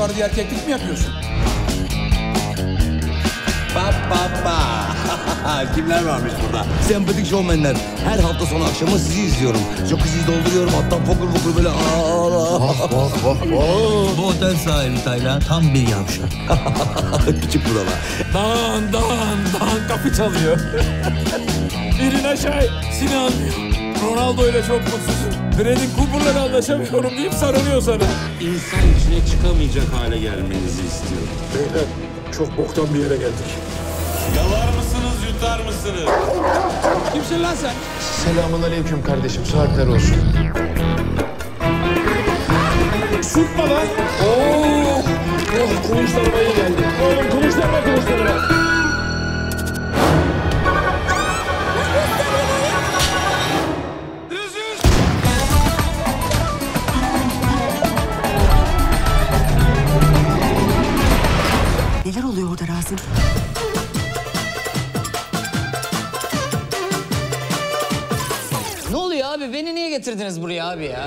var diye erkeklik mi yapıyorsun? Kimler varmış burada? Sempatik şovmenler. Her hafta sonu akşamı sizi izliyorum. Jacuzzi'yi dolduruyorum, hatta fokur fokur böyle Bu otel sahibi Taylan tam bir yavşak. Küçük buralar. Dağın kapı çalıyor. İrina Şay, seni anlıyor. Ronaldo ile çok mutsuzum. Brad'in Cooper'la anlaşamıyorum deyip sarılıyor sana. İnsan içine çıkamayacak hale gelmenizi istiyorum. Beyler, çok boktan bir yere geldik. Yalar mısınız, yutar mısınız? Kimsin lan sen? Selamünaleyküm kardeşim, saatler olsun. Sıkma lan. Oh, kılıçlarıma iyi geldi. Oğlum kılıçlarıma. Neler oluyor orada Razım? Ne oluyor abi? Beni niye getirdiniz buraya abi ya?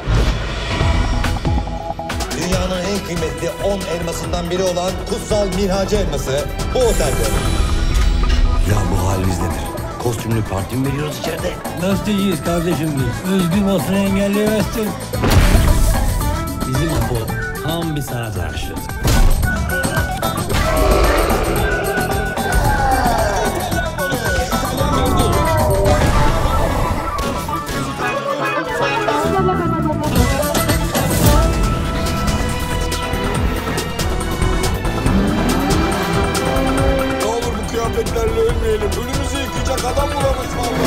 Dünyanın en kıymetli 10 elmasından biri olan kutsal Mirhacı elması bu otelde. Ya bu haliniz nedir? Kostümlü parti mi veriyoruz içeride? Gazeteciyiz kardeşim biz. Özgür basını engelleyemezsin. Bizim Apo tam bir sanat aşığı. Ne olur bu kıyafetlerle ölmeyelim. Önümüzü yıkayacak adam bulamayız vallahi.